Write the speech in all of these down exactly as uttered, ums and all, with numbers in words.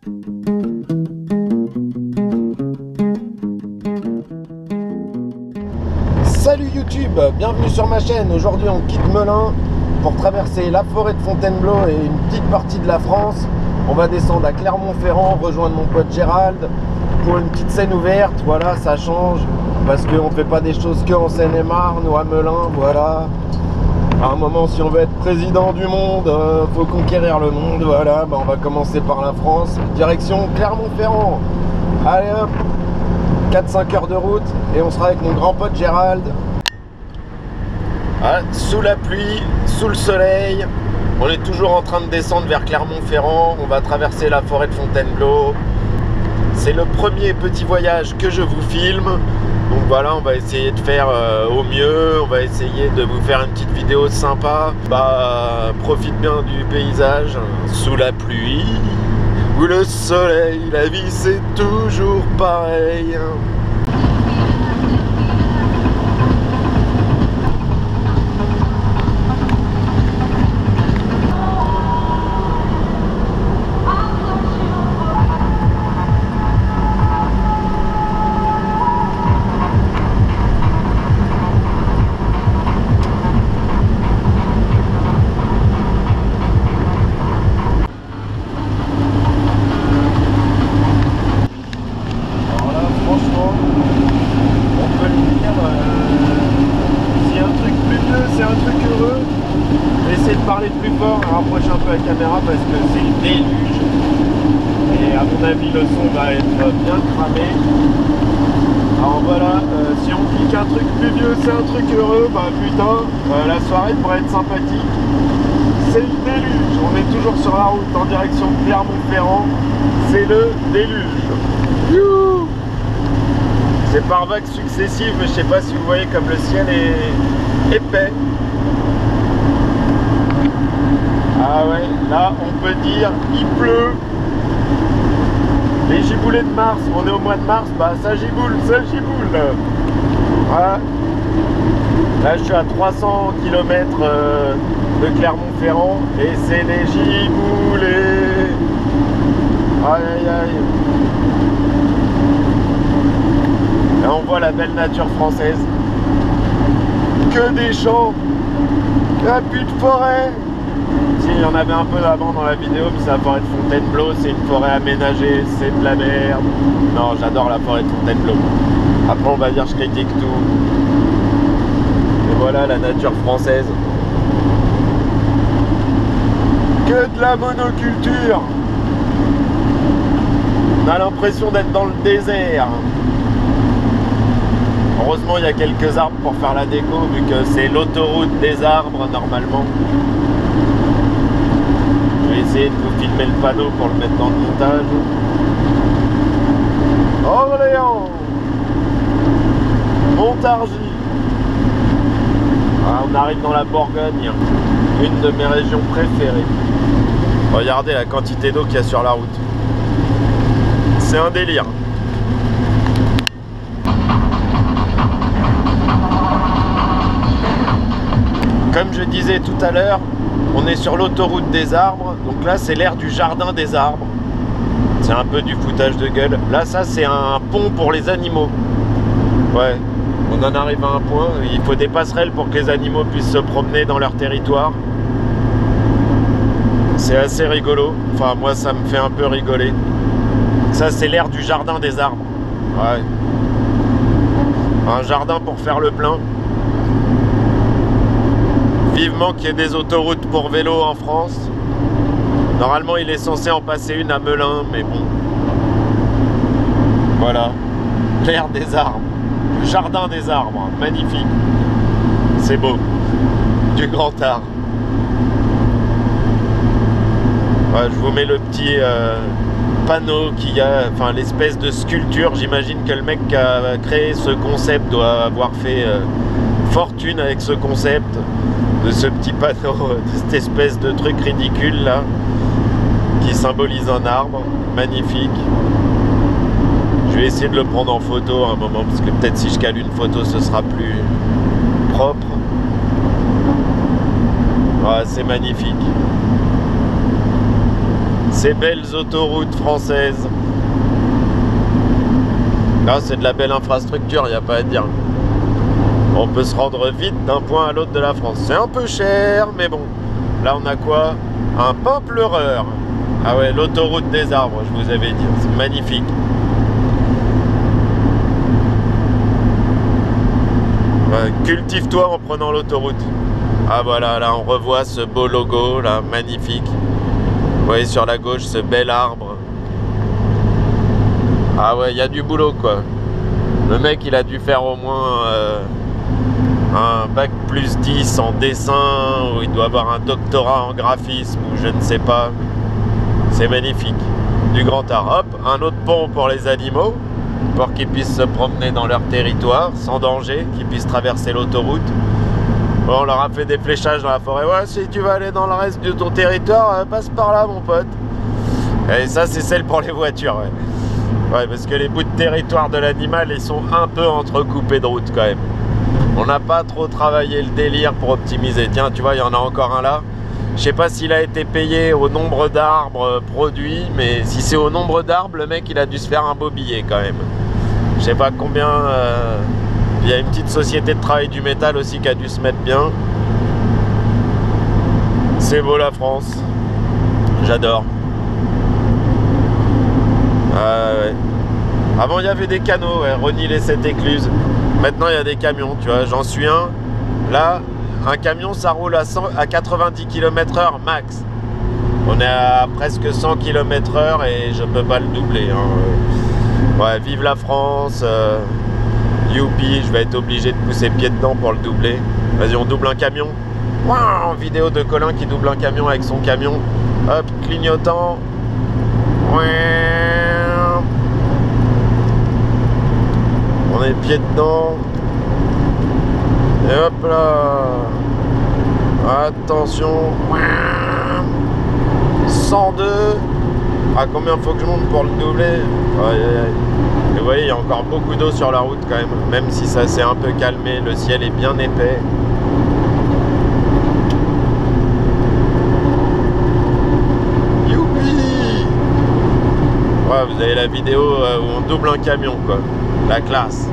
Salut YouTube, bienvenue sur ma chaîne. Aujourd'hui on quitte Melun pour traverser la forêt de Fontainebleau et une petite partie de la France. On va descendre à Clermont-Ferrand, rejoindre mon pote Gérald pour une petite scène ouverte. Voilà, ça change parce qu'on ne fait pas des choses que en Seine-et-Marne ou à Melun. Voilà, à un moment, si on veut être président du monde, euh, faut conquérir le monde. Voilà, bah, on va commencer par la France, direction Clermont-Ferrand. Allez hop, quatre cinq heures de route et on sera avec mon grand pote Gérald. Ah, sous la pluie, sous le soleil, on est toujours en train de descendre vers Clermont-Ferrand. On va traverser la forêt de Fontainebleau. C'est le premier petit voyage que je vous filme. Donc voilà, on va essayer de faire euh, au mieux. On va essayer de vous faire une petite vidéo sympa. Bah, profite bien du paysage, sous la pluie ou le soleil, la vie c'est toujours pareil. Parler plus fort, rapprocher un peu la caméra parce que c'est le déluge et à mon avis le son va être bien cramé. Alors voilà, euh, si on dit qu'un truc pluvieux c'est un truc heureux, bah putain, euh, la soirée pourrait être sympathique. C'est le déluge, on est toujours sur la route en direction de Clermont-Ferrand, c'est le déluge. Youhou, c'est par vagues successives, mais je sais pas si vous voyez comme le ciel est épais. Ah ouais, là on peut dire il pleut. Les giboulées de mars, on est au mois de mars, bah ça giboule, ça giboule. Voilà. Là je suis à trois cents kilomètres euh, de Clermont-Ferrand et c'est les giboulées. Aïe aïe aïe. Là on voit la belle nature française. Que des champs, un plus de forêt. Si, il y en avait un peu avant dans la vidéo, mais c'est la forêt de Fontainebleau, c'est une forêt aménagée, c'est de la merde. Non, j'adore la forêt de Fontainebleau. Après, on va dire je critique tout. Et voilà la nature française. Que de la monoculture. On a l'impression d'être dans le désert. Heureusement, il y a quelques arbres pour faire la déco, vu que c'est l'autoroute des arbres, normalement. Je vais essayer de vous filmer le panneau pour le mettre dans le montage. Orléans, Montargis. Ah, on arrive dans la Bourgogne, une de mes régions préférées. Regardez la quantité d'eau qu'il y a sur la route. C'est un délire. Comme je disais tout à l'heure, on est sur l'autoroute des arbres, donc là c'est l'aire du jardin des arbres. C'est un peu du foutage de gueule. Là ça c'est un pont pour les animaux. Ouais, on en arrive à un point, il faut des passerelles pour que les animaux puissent se promener dans leur territoire. C'est assez rigolo, enfin moi ça me fait un peu rigoler. Ça c'est l'aire du jardin des arbres. Ouais. Un jardin pour faire le plein. Vivement qu'il y ait des autoroutes pour vélo en France. Normalement, il est censé en passer une à Melun, mais bon. Voilà. L'air des arbres. Le jardin des arbres. Magnifique. C'est beau. Du grand art. Ouais, je vous mets le petit euh, panneau qu'il y a, enfin l'espèce de sculpture. J'imagine que le mec qui a créé ce concept doit avoir fait euh, fortune avec ce concept. De ce petit panneau, de cette espèce de truc ridicule là, qui symbolise un arbre, magnifique. Je vais essayer de le prendre en photo à un moment, parce que peut-être si je cale une photo, ce sera plus propre. Ouais, c'est magnifique. Ces belles autoroutes françaises. Là, c'est de la belle infrastructure, il n'y a pas à dire. On peut se rendre vite d'un point à l'autre de la France. C'est un peu cher, mais bon. Là, on a quoi? Un pain pleureur. Ah ouais, l'autoroute des arbres, je vous avais dit. C'est magnifique. Ouais, cultive-toi en prenant l'autoroute. Ah voilà, là, on revoit ce beau logo, là, magnifique. Vous voyez sur la gauche ce bel arbre. Ah ouais, il y a du boulot, quoi. Le mec, il a dû faire au moins... Euh, un bac plus dix en dessin, ou il doit avoir un doctorat en graphisme, ou je ne sais pas. C'est magnifique. Du grand art. Hop, un autre pont pour les animaux, pour qu'ils puissent se promener dans leur territoire, sans danger, qu'ils puissent traverser l'autoroute. Bon, on leur a fait des fléchages dans la forêt. Ouais, si tu veux aller dans le reste de ton territoire, euh, passe par là, mon pote. Et ça, c'est celle pour les voitures, ouais. Ouais, parce que les bouts de territoire de l'animal, ils sont un peu entrecoupés de route, quand même. On n'a pas trop travaillé le délire pour optimiser. Tiens, tu vois, il y en a encore un là. Je sais pas s'il a été payé au nombre d'arbres produits, mais si c'est au nombre d'arbres, le mec, il a dû se faire un beau billet quand même. Je sais pas combien... Euh... Il y a une petite société de travail du métal aussi qui a dû se mettre bien. C'est beau la France. J'adore. Ah, ouais. Avant, il y avait des canaux, ouais. Rony les sept écluses. Maintenant, il y a des camions, tu vois. J'en suis un. Là, un camion, ça roule à, cent, à quatre-vingt-dix kilomètres heure max. On est à presque cent kilomètres heure et je peux pas le doubler. Hein. Ouais, vive la France. Euh, youpi, je vais être obligé de pousser pied dedans pour le doubler. Vas-y, on double un camion. Wow, vidéo de Colin qui double un camion avec son camion. Hop, clignotant. On est pied dedans. Et hop là. Attention. cent deux. Ah, combien faut que je monte pour le doubler? Aïe, aïe, aïe. Et vous voyez, il y a encore beaucoup d'eau sur la route quand même. Même si ça s'est un peu calmé, le ciel est bien épais. Youpi! Ouais, vous avez la vidéo où on double un camion, quoi. La classe.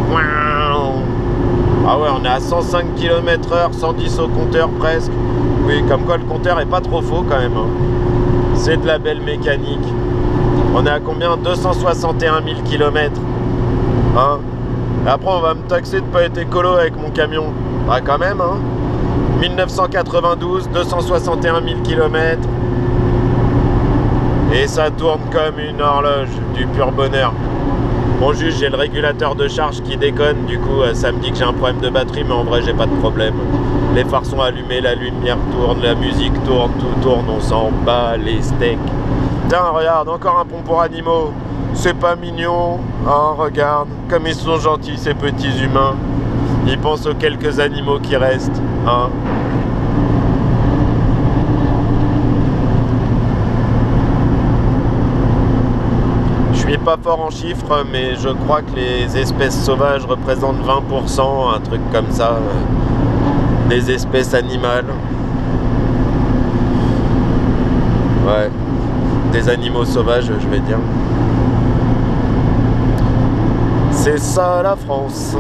Ah ouais, on est à cent cinq kilomètres heure, cent dix au compteur presque. Oui, comme quoi le compteur est pas trop faux quand même. Hein. C'est de la belle mécanique. On est à combien? Deux cent soixante et un mille kilomètres. Hein? Et après, on va me taxer de pas être écolo avec mon camion. Bah quand même, hein. mille neuf cent quatre-vingt-douze, deux cent soixante et un mille kilomètres. Et ça tourne comme une horloge, du pur bonheur. Bon, juste, j'ai le régulateur de charge qui déconne, du coup, ça me dit que j'ai un problème de batterie, mais en vrai, j'ai pas de problème. Les phares sont allumés, la lumière tourne, la musique tourne, tout tourne, on s'en bat les steaks. Tiens, regarde, encore un pont pour animaux. C'est pas mignon, hein, regarde, comme ils sont gentils, ces petits humains. Ils pensent aux quelques animaux qui restent, hein. Je suis pas fort en chiffres, mais je crois que les espèces sauvages représentent vingt pour cent, un truc comme ça, euh, des espèces animales. Ouais, des animaux sauvages, je vais dire. C'est ça la France.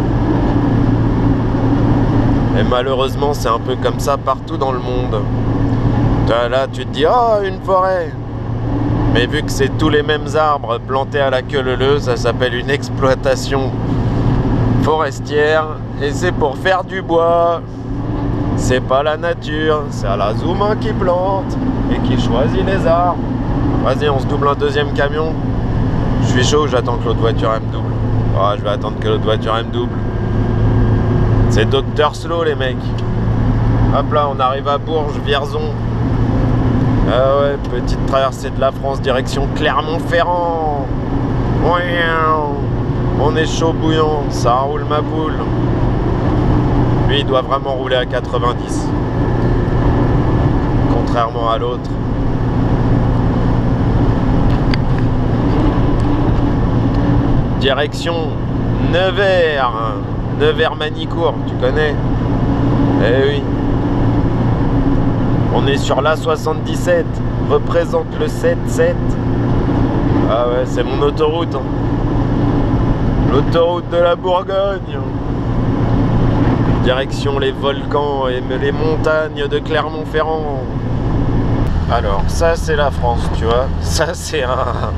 Et malheureusement, c'est un peu comme ça partout dans le monde. Là, tu te dis, oh, une forêt. Mais vu que c'est tous les mêmes arbres plantés à la queue leu-leu, ça s'appelle une exploitation forestière. Et c'est pour faire du bois. C'est pas la nature, c'est à la Zouma qui plante et qui choisit les arbres. Vas-y, on se double un deuxième camion. Je suis chaud, j'attends que l'autre voiture elle me double. Oh, je vais attendre que l'autre voiture elle me double. C'est Docteur Slow les mecs. Hop là, on arrive à Bourges, Vierzon. Ah ouais, petite traversée de la France, direction Clermont-Ferrand. On est chaud bouillant, ça roule ma poule. Lui, il doit vraiment rouler à quatre-vingt-dix. Contrairement à l'autre. Direction Nevers. Nevers-Manicourt, tu connais? Eh oui. On est sur l'A soixante-dix-sept. représente le sept sept. Ah ouais, c'est mon autoroute. Hein. L'autoroute de la Bourgogne. Direction les volcans et les montagnes de Clermont-Ferrand. Alors, ça c'est la France, tu vois. Ça c'est un...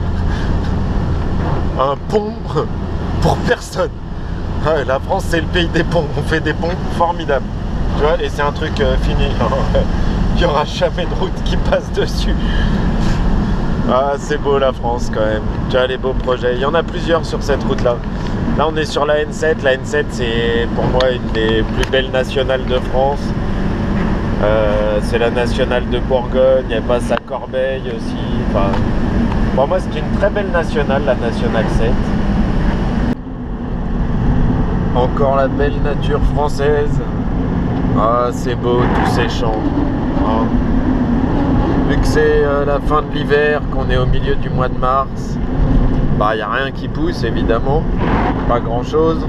un pont pour personne. Ouais, la France c'est le pays des ponts. On fait des ponts formidables. Tu vois, et c'est un truc euh, fini. Il n'y aura jamais de route qui passe dessus. Ah, c'est beau la France quand même. Tu as les beaux projets. Il y en a plusieurs sur cette route là. Là on est sur la N sept. La N sept c'est pour moi une des plus belles nationales de France. Euh, c'est la nationale de Bourgogne. Elle passe à Corbeil aussi. Enfin, pour moi c'est une très belle nationale, la nationale sept. Encore la belle nature française. Ah, c'est beau tous ces champs. Hein. Vu que c'est euh, la fin de l'hiver, qu'on est au milieu du mois de mars, bah il n'y a rien qui pousse évidemment, pas grand chose.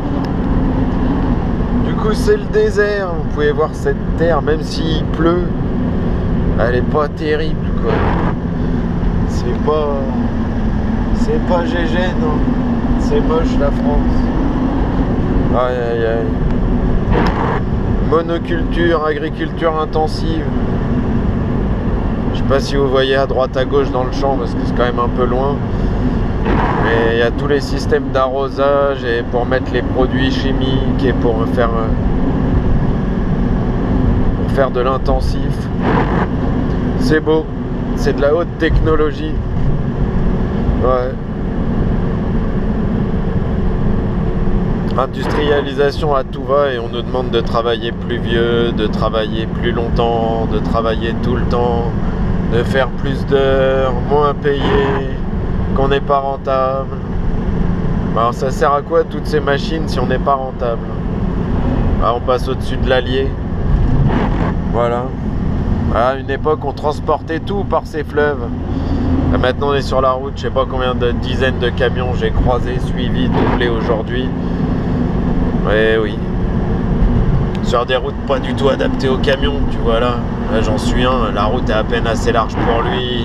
Du coup c'est le désert, vous pouvez voir cette terre, même s'il pleut, elle est pas terrible quoi. C'est pas... c'est pas G G non, c'est moche la France. Aïe aïe aïe. Monoculture, agriculture intensive. Je sais pas si vous voyez à droite à gauche dans le champ parce que c'est quand même un peu loin. Mais il y a tous les systèmes d'arrosage et pour mettre les produits chimiques et pour faire, pour faire de l'intensif. C'est beau. C'est de la haute technologie. Ouais. Industrialisation à tout va et on nous demande de travailler plus vieux, de travailler plus longtemps, de travailler tout le temps, de faire plus d'heures, moins payé, qu'on n'est pas rentable. Alors ça sert à quoi toutes ces machines si on n'est pas rentable? Ah, on passe au-dessus de l'Allier. Voilà. À une époque on transportait tout par ces fleuves. Là, maintenant on est sur la route, je sais pas combien de dizaines de camions j'ai croisés, suivis, doublés aujourd'hui. Ouais, oui. Sur des routes pas du tout adaptées aux camions, tu vois là. Là j'en suis un, la route est à peine assez large pour lui.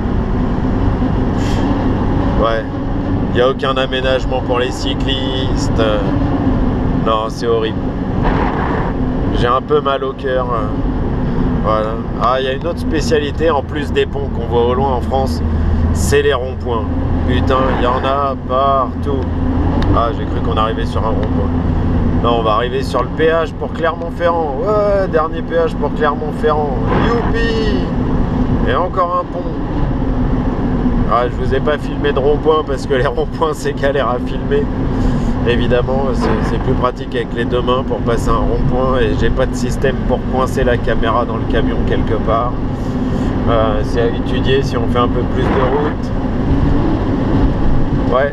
Ouais. Il n'y a aucun aménagement pour les cyclistes. Non, c'est horrible. J'ai un peu mal au cœur. Voilà. Ah, il y a une autre spécialité en plus des ponts qu'on voit au loin en France, c'est les ronds-points. Putain, il y en a partout. Ah, j'ai cru qu'on arrivait sur un rond-point. Non, on va arriver sur le péage pour Clermont-Ferrand. Ouais, dernier péage pour Clermont-Ferrand. Youpi! Et encore un pont. Ah, je vous ai pas filmé de rond-point parce que les ronds-points c'est galère à filmer. Évidemment, c'est plus pratique avec les deux mains pour passer un rond-point et j'ai pas de système pour coincer la caméra dans le camion quelque part. Euh, c'est à étudier si on fait un peu plus de route. Ouais.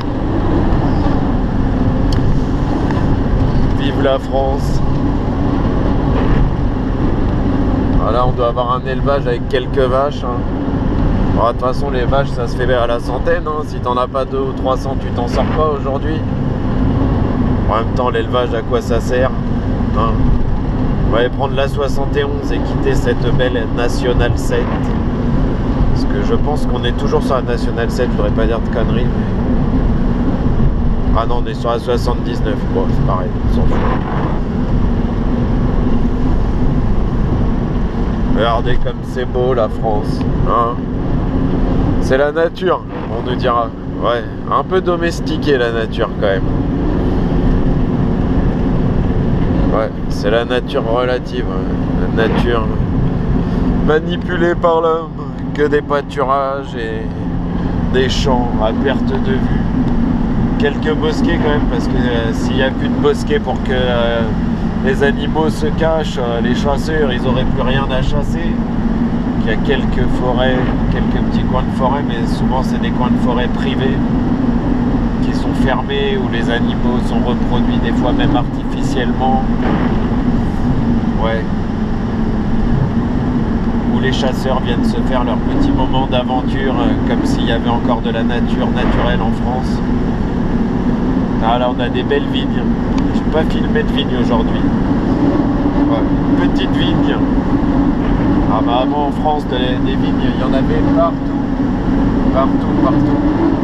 Vive la France. Voilà, on doit avoir un élevage avec quelques vaches. Hein. De toute façon, les vaches, ça se fait à la centaine. Hein. Si t'en as pas deux ou trois cents, tu t'en sors pas aujourd'hui. En même temps, l'élevage, à quoi ça sert hein? On va aller prendre la soixante et onze et quitter cette belle Nationale sept. Parce que je pense qu'on est toujours sur la Nationale sept, je voudrais pas dire de conneries. Mais... ah non, on est sur la soixante-dix-neuf. Bon, c'est pareil, on s'en fout. Regardez comme c'est beau la France. Hein, c'est la nature, on nous dira. Ouais, un peu domestiqué la nature quand même. Ouais, c'est la nature relative. La nature manipulée par l'homme. Que des pâturages et des champs à perte de vue. Quelques bosquets quand même, parce que euh, s'il n'y a plus de bosquets pour que euh, les animaux se cachent, euh, les chasseurs, ils n'auraient plus rien à chasser. Il y a quelques forêts, quelques petits coins de forêt, mais souvent c'est des coins de forêt privés qui sont fermés, où les animaux sont reproduits, des fois même artificiellement. Ouais. Où les chasseurs viennent se faire leur petit moment d'aventure, euh, comme s'il y avait encore de la nature naturelle en France. Ah, là on a des belles vignes. Je n'ai pas filmé de vignes aujourd'hui. Ouais. Petite vigne. Ah bah avant en France, des, des vignes, il y en avait partout. Partout, partout.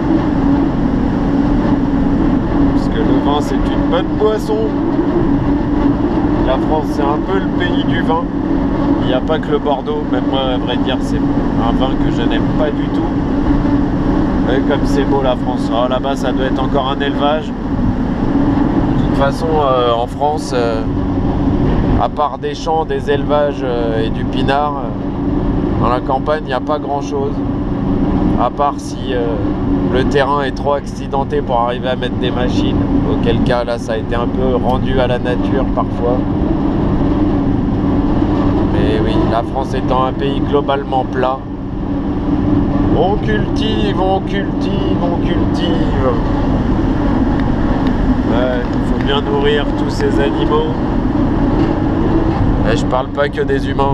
Parce que le vin, c'est une bonne boisson. La France, c'est un peu le pays du vin. Il n'y a pas que le Bordeaux. Même moi, à vrai dire, c'est un vin que je n'aime pas du tout. Et comme c'est beau la France. Oh, là-bas, ça doit être encore un élevage. De toute façon, euh, en France, euh, à part des champs, des élevages euh, et du pinard, euh, dans la campagne, il n'y a pas grand-chose. À part si euh, le terrain est trop accidenté pour arriver à mettre des machines, auquel cas là ça a été un peu rendu à la nature parfois. Mais oui, la France étant un pays globalement plat, on cultive, on cultive, on cultive. Ouais, il faut bien nourrir tous ces animaux. Et je parle pas que des humains.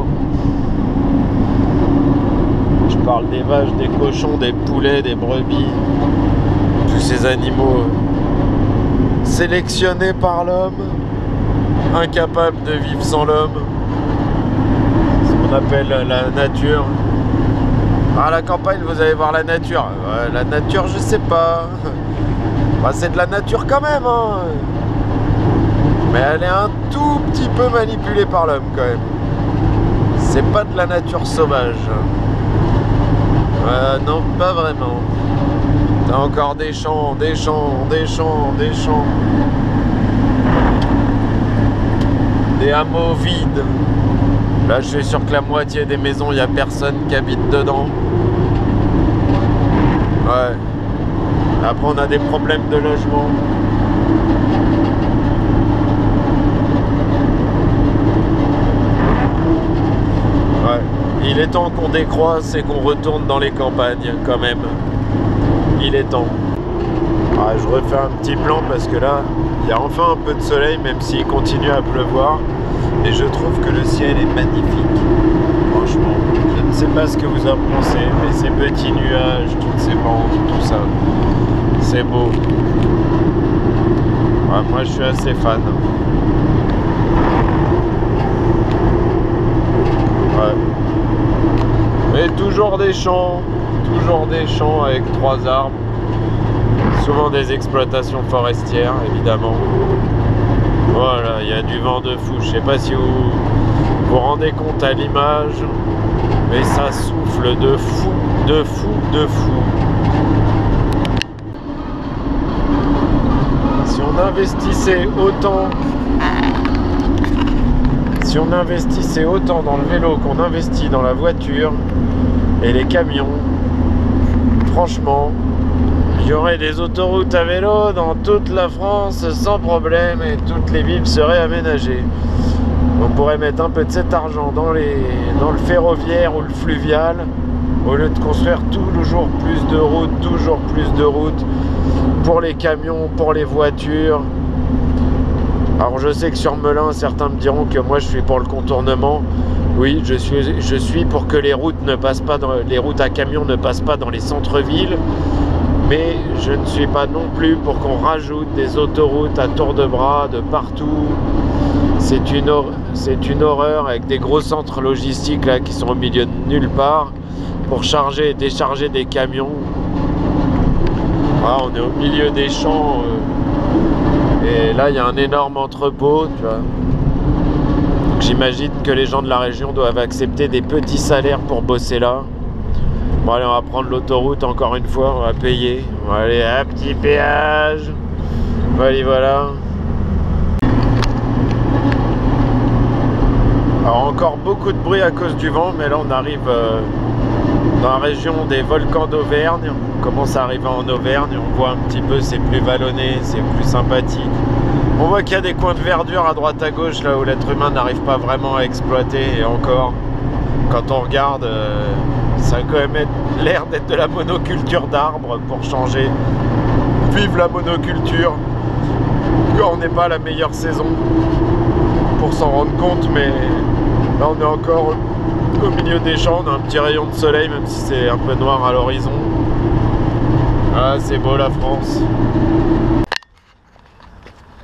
Je parle des vaches, des cochons, des poulets, des brebis, tous ces animaux sélectionnés par l'homme, incapables de vivre sans l'homme, ce qu'on appelle la nature. À la campagne, vous allez voir la nature. Ouais, la nature, je sais pas. Bah, c'est de la nature quand même, hein. Mais elle est un tout petit peu manipulée par l'homme quand même. C'est pas de la nature sauvage. Euh, non, pas vraiment. T'as encore des champs, des champs, des champs, des champs. Des hameaux vides. Là, je suis sûr que la moitié des maisons, il n'y a personne qui habite dedans. Ouais. Après, on a des problèmes de logement. Ouais. Il est temps qu'on décroisse et qu'on retourne dans les campagnes, quand même. Il est temps. Ah, je refais un petit plan parce que là, il y a enfin un peu de soleil, même s'il continue à pleuvoir. Et je trouve que le ciel est magnifique. Franchement, je ne sais pas ce que vous en pensez, mais ces petits nuages, toutes ces bandes, tout ça, c'est beau. Ouais, moi, je suis assez fan. Ouais. Mais toujours des champs, toujours des champs avec trois arbres. Souvent des exploitations forestières, évidemment. Voilà, il y a du vent de fou. Je sais pas si vous vous rendez compte à l'image, mais ça souffle de fou, de fou, de fou. Si on investissait autant, si on investissait autant dans le vélo qu'on investit dans la voiture et les camions, franchement, il y aurait des autoroutes à vélo dans toute la France sans problème et toutes les villes seraient aménagées. On pourrait mettre un peu de cet argent dans, les, dans le ferroviaire ou le fluvial au lieu de construire toujours plus de routes, toujours plus de routes pour les camions, pour les voitures. Alors je sais que sur Melun, certains me diront que moi je suis pour le contournement. Oui, je suis, je suis pour que les routes ne passent pas dans, les routes à camions ne passent pas dans les centres-villes. Mais je ne suis pas non plus pour qu'on rajoute des autoroutes à tour de bras de partout. C'est une, c'est une horreur avec des gros centres logistiques là, qui sont au milieu de nulle part pour charger et décharger des camions. Ah, on est au milieu des champs euh, et là il y a un énorme entrepôt, tu vois. Donc j'imagine que les gens de la région doivent accepter des petits salaires pour bosser là. Bon allez, on va prendre l'autoroute encore une fois, on va payer. On va aller à un petit péage. Allez, voilà. Alors encore beaucoup de bruit à cause du vent, mais là on arrive euh, dans la région des volcans d'Auvergne. On commence à arriver en Auvergne, on voit un petit peu, c'est plus vallonné, c'est plus sympathique. On voit qu'il y a des coins de verdure à droite à gauche, là où l'être humain n'arrive pas vraiment à exploiter, et encore, quand on regarde... Euh, ça a quand même l'air d'être de la monoculture d'arbres pour changer. Vive la monoculture. On n'est pas à la meilleure saison pour s'en rendre compte, mais là on est encore au milieu des champs, on a un petit rayon de soleil même si c'est un peu noir à l'horizon. Ah, c'est beau la France.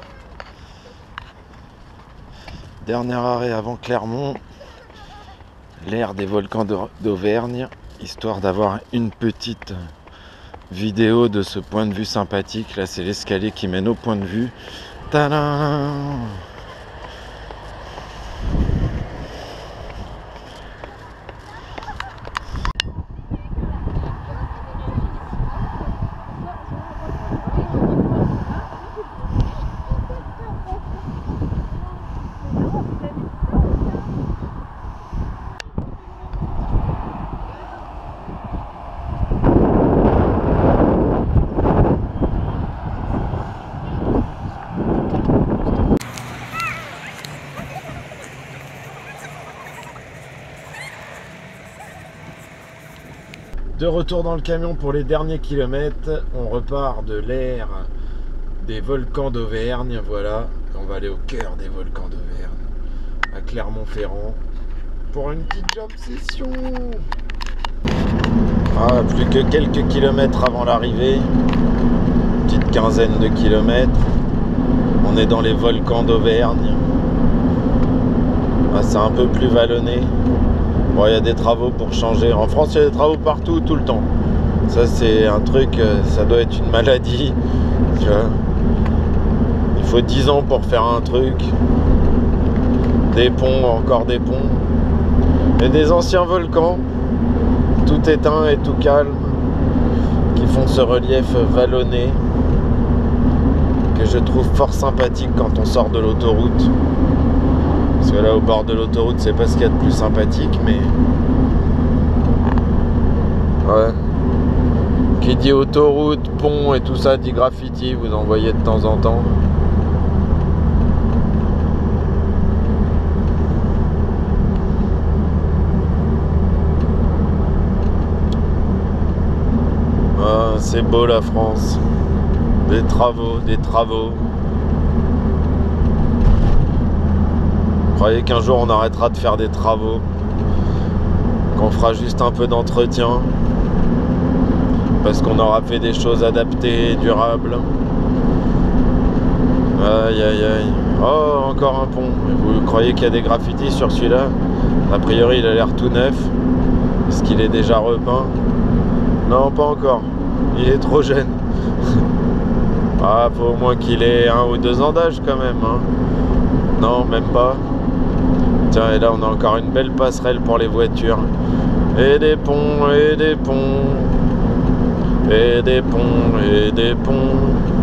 Dernier arrêt avant Clermont. l'air des volcans d'Auvergne, histoire d'avoir une petite vidéo de ce point de vue sympathique. Là, c'est l'escalier qui mène au point de vue. Tadam! De retour dans le camion pour les derniers kilomètres, on repart de l'air des volcans d'Auvergne, voilà, on va aller au cœur des volcans d'Auvergne, à Clermont-Ferrand, pour une petite job session. Ah, plus que quelques kilomètres avant l'arrivée, petite quinzaine de kilomètres, on est dans les volcans d'Auvergne. Ah, c'est un peu plus vallonné. Bon, il y a des travaux pour changer. En France, il y a des travaux partout, tout le temps. Ça, c'est un truc, ça doit être une maladie. Tu vois. Il faut dix ans pour faire un truc. Des ponts, encore des ponts. Et des anciens volcans, tout éteint et tout calme, qui font ce relief vallonné, que je trouve fort sympathique quand on sort de l'autoroute. Parce que là, au bord de l'autoroute, c'est pas ce qu'il y a de plus sympathique, mais... Ouais. Qui dit autoroute, pont et tout ça, dit graffiti, vous en voyez de temps en temps. Ah, c'est beau la France. Des travaux, des travaux. Croyez qu'un jour on arrêtera de faire des travaux, qu'on fera juste un peu d'entretien, parce qu'on aura fait des choses adaptées, durables. Aïe aïe aïe. Oh, encore un pont. Vous croyez qu'il y a des graffitis sur celui-là? A priori il a l'air tout neuf. Est-ce qu'il est déjà repeint? Non, pas encore. Il est trop jeune. Ah, faut au moins qu'il ait un ou deux ans d'âge quand même, hein. Non, même pas. Tiens, et là on a encore une belle passerelle pour les voitures. Et des ponts, et des ponts. Et des ponts, et des ponts.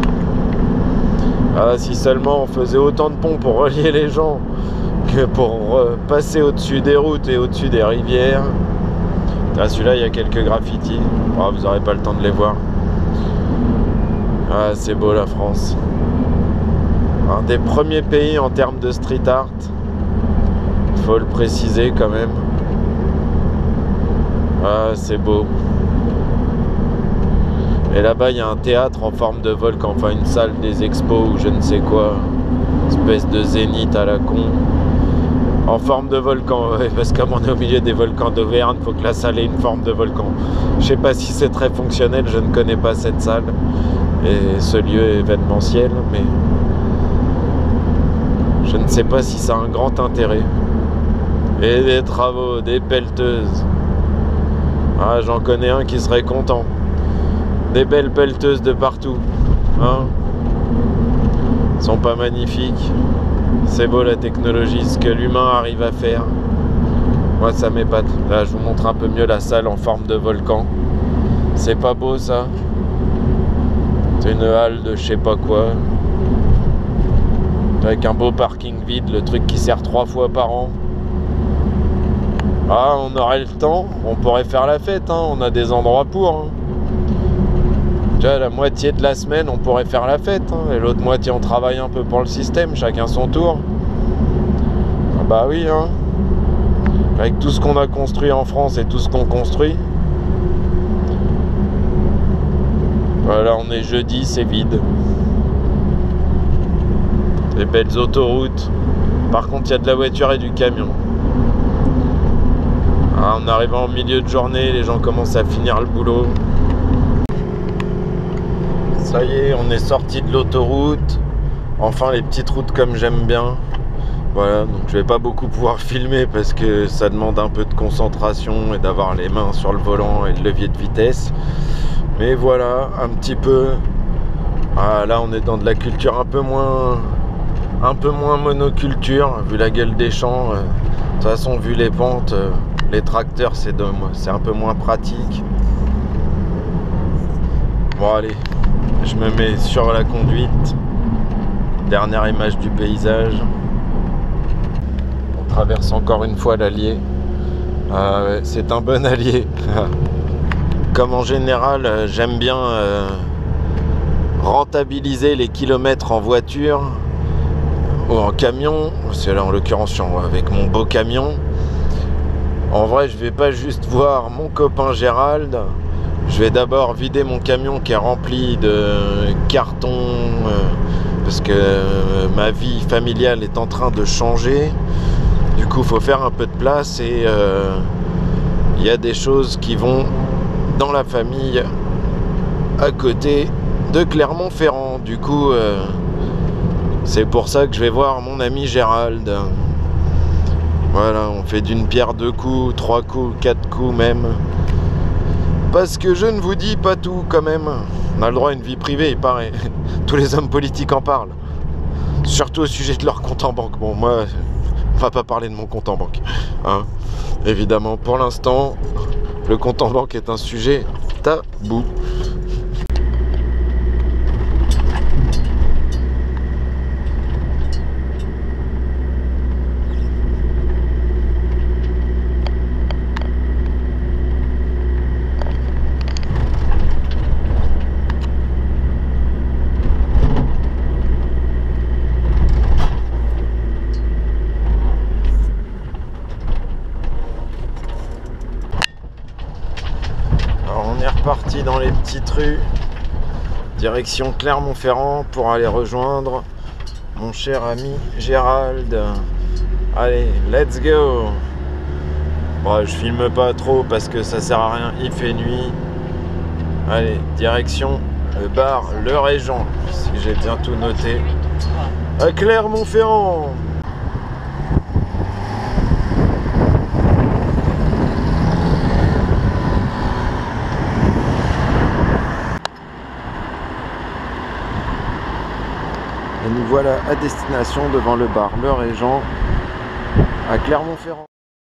Ah, si seulement on faisait autant de ponts pour relier les gens que pour euh, passer au-dessus des routes et au-dessus des rivières. Ah, celui-là, il y a quelques graffitis. Oh, vous n'aurez pas le temps de les voir. Ah, c'est beau la France. Un des premiers pays en termes de street art. Faut le préciser quand même. Ah, c'est beau. Et là-bas, il y a un théâtre en forme de volcan, enfin une salle des expos ou je ne sais quoi. Espèce de zénith à la con. En forme de volcan, ouais, parce que comme on est au milieu des volcans d'Auvergne, il faut que la salle ait une forme de volcan. Je sais pas si c'est très fonctionnel, je ne connais pas cette salle et ce lieu événementiel, mais je ne sais pas si ça a un grand intérêt. Et des travaux, des pelleteuses. Ah, j'en connais un qui serait content. Des belles pelleteuses de partout. Hein? Ils sont pas magnifiques. C'est beau la technologie, ce que l'humain arrive à faire. Moi, ça m'épate. Là, je vous montre un peu mieux la salle en forme de volcan. C'est pas beau, ça? C'est une halle de je sais pas quoi. Avec un beau parking vide, le truc qui sert trois fois par an. Ah, on aurait le temps, on pourrait faire la fête, hein. On a des endroits pour. Hein. Déjà, la moitié de la semaine, on pourrait faire la fête. Hein. Et l'autre moitié, on travaille un peu pour le système, chacun son tour. Ah bah oui, hein. Avec tout ce qu'on a construit en France et tout ce qu'on construit. Voilà, on est jeudi, c'est vide. Des belles autoroutes. Par contre, il y a de la voiture et du camion. Ah, en arrivant au milieu de journée, les gens commencent à finir le boulot. Ça y est, on est sorti de l'autoroute. Enfin, les petites routes comme j'aime bien. Voilà, donc je vais pas beaucoup pouvoir filmer parce que ça demande un peu de concentration et d'avoir les mains sur le volant et le levier de vitesse. Mais voilà, un petit peu. Ah, là, on est dans de la culture un peu moins, un peu moins monoculture, vu la gueule des champs. De toute façon, vu les pentes, les tracteurs, c'est de, c'est un peu moins pratique. Bon, allez, je me mets sur la conduite. Dernière image du paysage. On traverse encore une fois l'Allier. Ah ouais, c'est un bon allié. Comme en général, j'aime bien euh, rentabiliser les kilomètres en voiture ou en camion. C'est là en l'occurrence avec mon beau camion. En vrai, je vais pas juste voir mon copain Gérald. Je vais d'abord vider mon camion qui est rempli de cartons euh, parce que euh, ma vie familiale est en train de changer. Du coup, il faut faire un peu de place et il euh, y a des choses qui vont dans la famille à côté de Clermont-Ferrand. Du coup, euh, c'est pour ça que je vais voir mon ami Gérald. Voilà, on fait d'une pierre deux coups, trois coups, quatre coups même. Parce que je ne vous dis pas tout quand même. On a le droit à une vie privée, il paraît. Tous les hommes politiques en parlent. Surtout au sujet de leur compte en banque. Bon, moi, on va pas parler de mon compte en banque. Hein. Évidemment, pour l'instant, le compte en banque est un sujet tabou. Parti dans les petites rues direction Clermont-Ferrand pour aller rejoindre mon cher ami Gérald. Allez, let's go. Bon, je filme pas trop parce que ça sert à rien, il fait nuit. Allez, direction le bar Le Régent, si j'ai bien tout noté, à Clermont-Ferrand. Et nous voilà à destination devant le bar Le Régent à Clermont-Ferrand.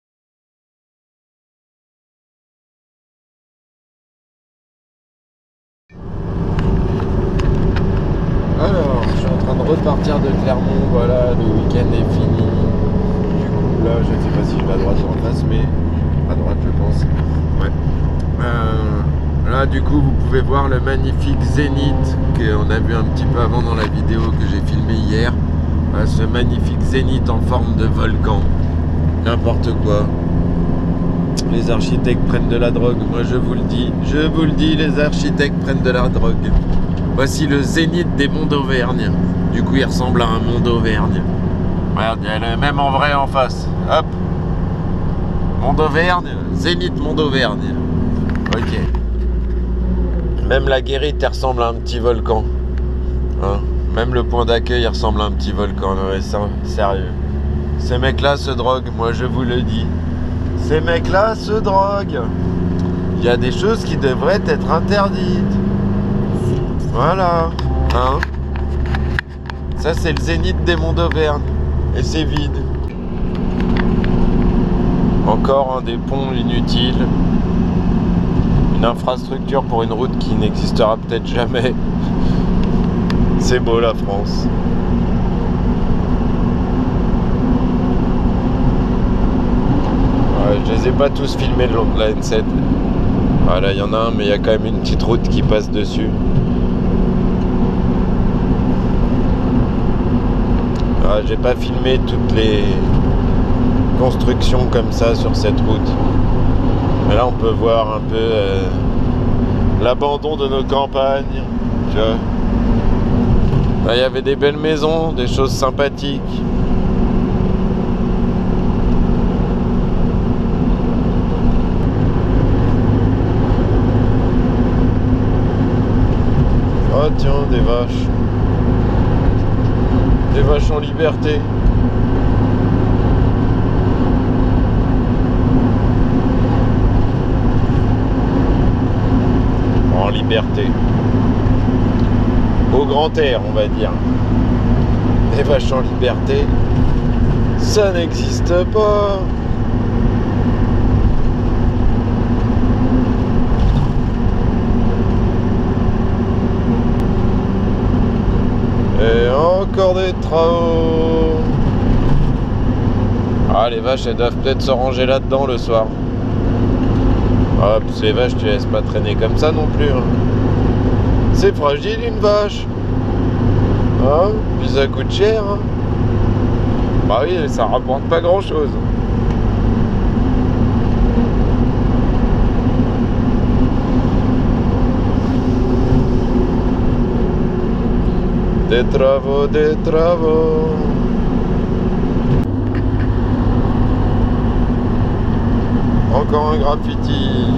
Alors, je suis en train de repartir de Clermont, voilà, le week-end est fini. Du coup, là, je ne sais pas si je vais à droite ou en face, mais à droite, je pense. Ouais. Euh, là, du coup, vous pouvez voir le magnifique zénith qu'on a vu un petit peu avant dans la vidéo que j'ai filmé hier. Euh, ce magnifique zénith en forme de volcan. N'importe quoi. Les architectes prennent de la drogue, moi je vous le dis. Je vous le dis, les architectes prennent de la drogue. Voici le zénith des monts d'Auvergne. Du coup, il ressemble à un mont d'Auvergne. Regarde, il y a le même en vrai en face. Hop. Mont d'Auvergne, zénith mont d'Auvergne. Ok. Même la guérite, elle ressemble à un petit volcan. Hein? Même le point d'accueil ressemble à un petit volcan. Non, mais ça, sérieux. Ces mecs-là se droguent, moi je vous le dis. Ces mecs-là se droguent. Il y a des choses qui devraient être interdites. Voilà. Hein? Ça, c'est le zénith des monts d'Auvergne. Et c'est vide. Encore un des ponts inutiles. Une infrastructure pour une route qui n'existera peut-être jamais. C'est beau la France. Ouais, je les ai pas tous filmés le long de la N sept. Voilà, il y en a un, mais il y a quand même une petite route qui passe dessus. Ah, j'ai pas filmé toutes les constructions comme ça sur cette route. Mais là, on peut voir un peu euh, l'abandon de nos campagnes. Tu vois. Là, il y avait des belles maisons, des choses sympathiques. Oh tiens, des vaches. Des vaches en liberté. liberté. Au grand air, on va dire. Des vaches en liberté, ça n'existe pas. Et encore des travaux. Ah, les vaches, elles doivent peut-être se ranger là-dedans le soir. Ah, parce que les vaches, tu les laisses pas traîner comme ça non plus. Hein. C'est fragile une vache. Ah, puis ça coûte cher. Hein. Bah oui, ça rapporte pas grand-chose. Des travaux, des travaux. Encore un graffiti.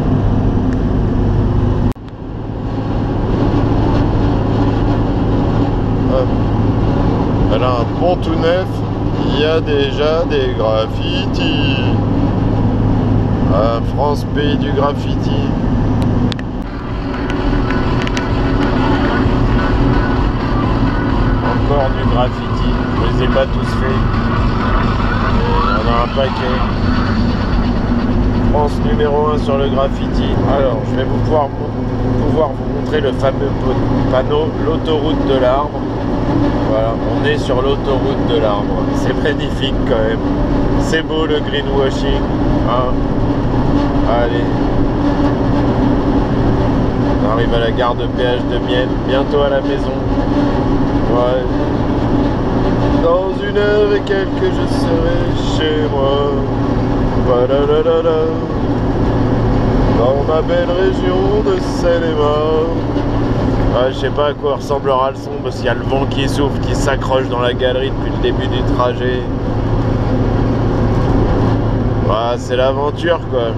Hop. Elle a un pont tout neuf. Il y a déjà des graffitis. Ah, France, pays du graffiti. Encore du graffiti. Je les ai pas tous faits. Il y en a un paquet. France numéro un sur le graffiti. Alors, je vais vous pouvoir, pouvoir vous montrer le fameux panneau, l'autoroute de l'arbre. Voilà, on est sur l'autoroute de l'arbre. C'est magnifique quand même. C'est beau le greenwashing. Hein. Allez. On arrive à la gare de péage de Mienne, bientôt à la maison. Ouais. Dans une heure et quelques, je serai chez moi. Dans ma belle région de Seine-et-Marne. Ouais, je sais pas à quoi ressemblera le son parce qu'il y a le vent qui souffle, qui s'accroche dans la galerie depuis le début du trajet. Ouais, c'est l'aventure quoi.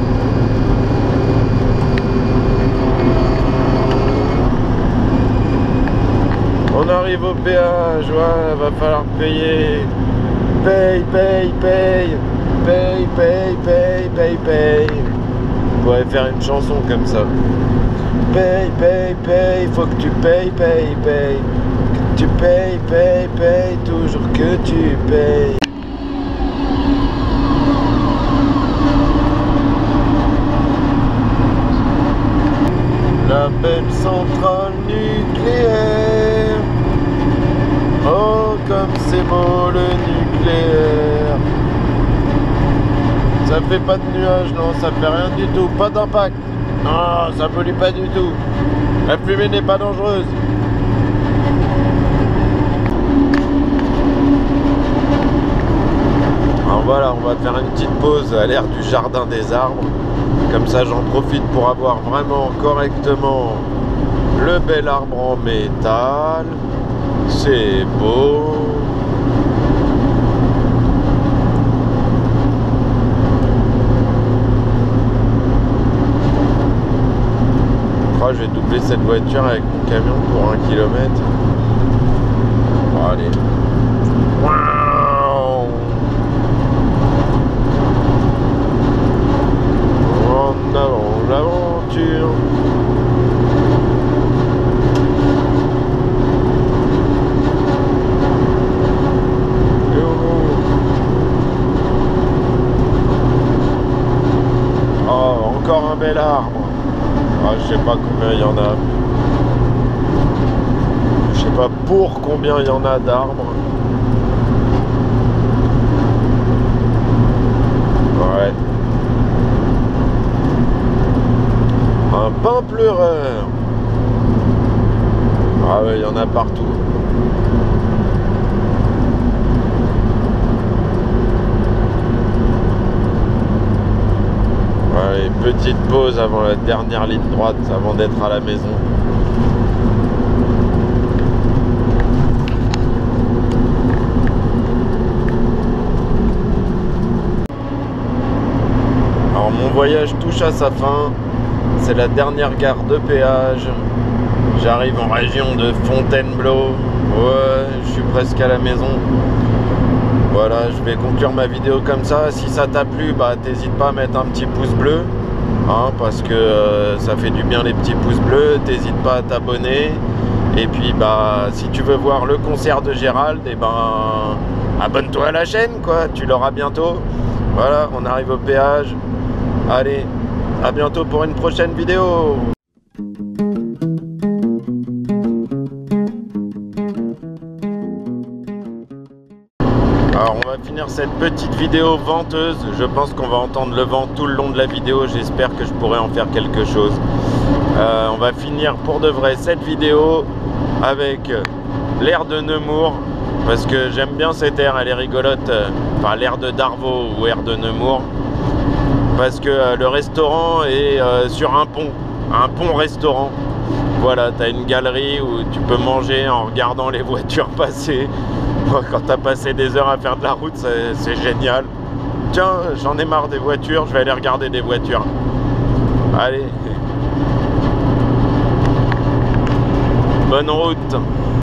On arrive au péage, ouais, va falloir payer. Paye, paye, paye. Paye, paye, paye, paye, paye. On pourrait faire une chanson comme ça. Paye, paye, paye, faut que tu payes, paye, paye. Que tu payes, paye, paye, toujours que tu payes. La belle centrale nucléaire. Oh, comme c'est beau le nucléaire. Ça fait pas de nuages, non, ça fait rien du tout, pas d'impact. Non, ça pollue pas du tout. La fumée n'est pas dangereuse. Alors voilà, on va faire une petite pause à l'air du jardin des arbres. Comme ça, j'en profite pour avoir vraiment correctement le bel arbre en métal. C'est beau. Je vais doubler cette voiture avec mon camion pour un kilomètre. Bon, allez. En avant l'aventure. Oh, encore un bel arbre. Ah, je sais pas combien il y en a. Je sais pas pour combien il y en a d'arbres. Ouais. Un pin pleureur. Ah ouais, il y en a partout. Allez, petite pause avant la dernière ligne droite, avant d'être à la maison. Alors mon voyage touche à sa fin. C'est la dernière gare de péage. J'arrive en région de Fontainebleau. Ouais, je suis presque à la maison. Voilà, je vais conclure ma vidéo comme ça. Si ça t'a plu, bah t'hésites pas à mettre un petit pouce bleu. hein, parce que euh, ça fait du bien les petits pouces bleus. T'hésites pas à t'abonner. Et puis bah si tu veux voir le concert de Gérald, et ben abonne-toi à la chaîne quoi, tu l'auras bientôt. Voilà, on arrive au péage. Allez, à bientôt pour une prochaine vidéo. Alors on va finir cette petite vidéo venteuse. Je pense qu'on va entendre le vent tout le long de la vidéo. J'espère que je pourrai en faire quelque chose. Euh, on va finir pour de vrai cette vidéo avec l'air de Nemours, parce que j'aime bien cette aire, elle est rigolote. Enfin l'air de Darvaux ou air de Nemours, parce que euh, le restaurant est euh, sur un pont, un pont restaurant. Voilà, tu as une galerie où tu peux manger en regardant les voitures passer. Quand tu as passé des heures à faire de la route, c'est génial. Tiens, j'en ai marre des voitures, je vais aller regarder des voitures. Allez. Bonne route.